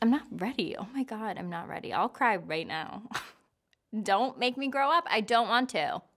I'm not ready. Oh my God, I'm not ready. I'll cry right now. Don't make me grow up. I don't want to.